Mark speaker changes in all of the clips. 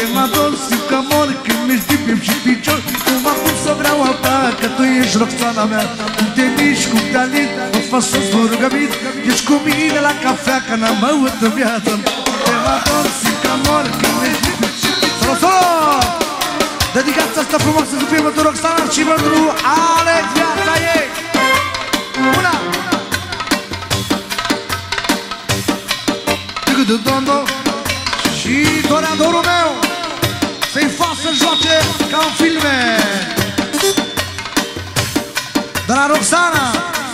Speaker 1: Te mă ador, simt că mor când mi-ești din piept și picior. Nu m-am pus să vreau alta, că tu ești Roxana mea. Cum te miști, cum te alin, o fac să-ți vă rugămit. Ești cu mine la cafea, că n-am băut în viață. Te mă ador, simt că mor când mi-ești din piept și picior. Solo! Dedicația asta frumoasă cu prima pentru Roxana și pentru Alex, viața ei! Una! Dondo și toreadorul meu să-i fac să joace ca în filme. De la Roxana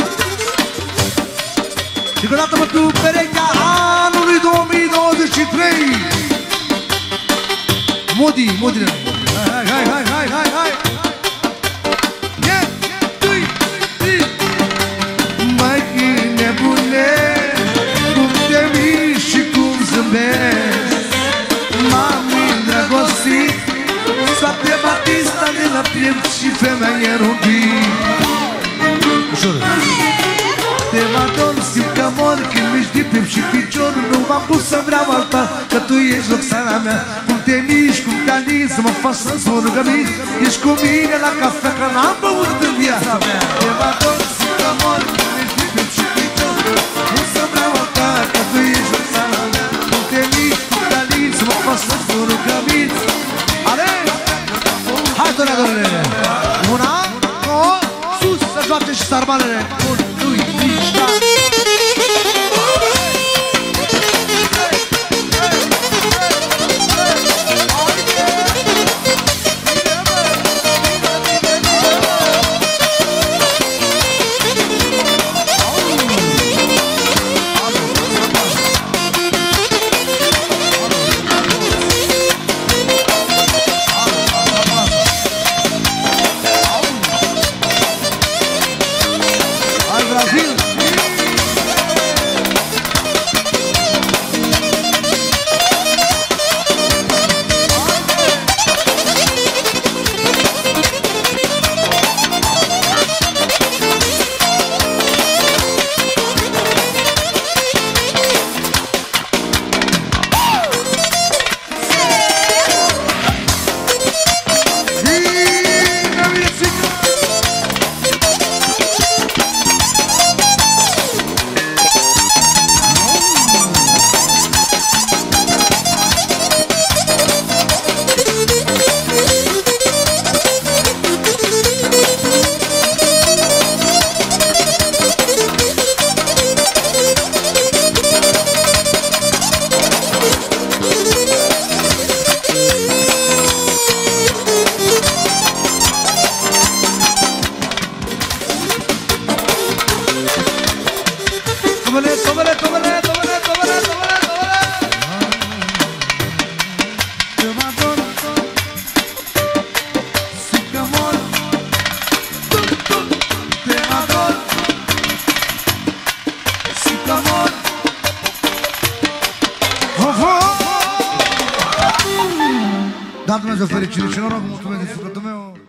Speaker 1: și că dată pentru perechea anului 2023. Modi, hai! Mai nebune, cum te miști și cum zâmbești. M-am îndrăgostit, soapte Batista de la piept și femeie rubit. Ușor. Te mă ador, simt că mor când miști din piept și picior. Nu m-am pus să vreau alta, că tu ești Roxana mea. Cum te miști, cum te alin, să mă faci să-ți mă rugămit. Ești cu mine la cafea, că n-am băut în viața mea. Te mă ador, simt că mor când miști din piept și picior. Nu să vreau alta, că tu ești Roxana mea. Cum te miști, cum te alin, să mă faci să-ți mă rugămit. Ale! Hai, toreadorule! Una, două, sus, să joace și sarmalele. Bun, doi, trei, șapte. Da Dumnezeu fericire și noroc, mulțumesc din sufletul meu.